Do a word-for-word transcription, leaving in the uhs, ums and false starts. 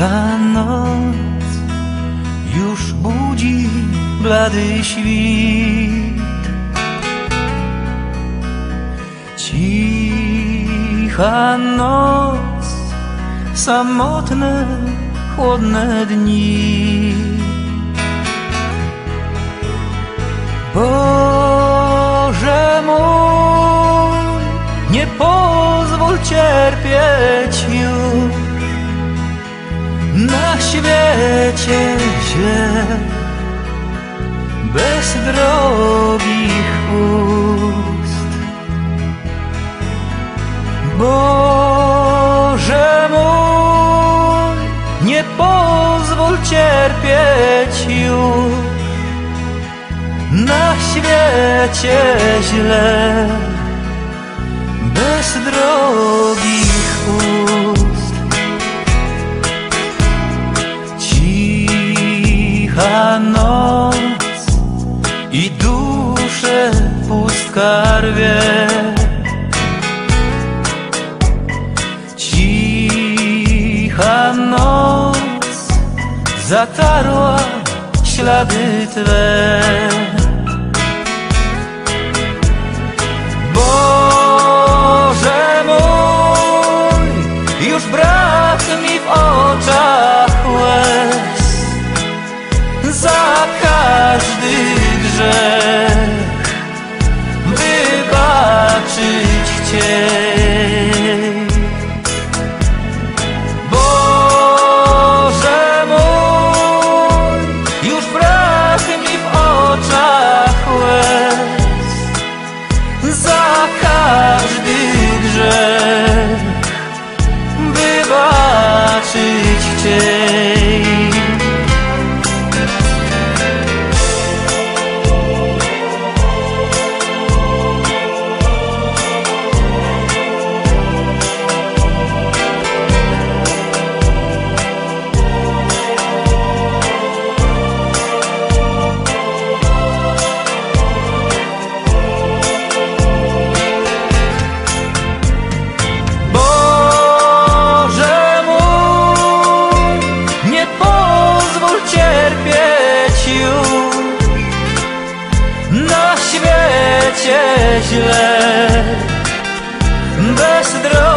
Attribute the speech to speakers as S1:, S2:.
S1: Cicha noc już budzi blady świt. Cicha noc, samotne, chłodne dni. Boże mój, nie pozwól cierpieć już na świecie źle, bez drogich ust. Boże mój, nie pozwól cierpieć już na świecie źle, bez drogich ust. Cicha noc i duszę pustka rwie. Cicha noc zatarła ślady Twe. Boże mój, już brak mi w oczach łez za każdy grzech wybaczyć chciej. Boże mój, już brak mi w oczach łez za każdy grzech wybaczyć chciej. Na świecie źle, bez drogi.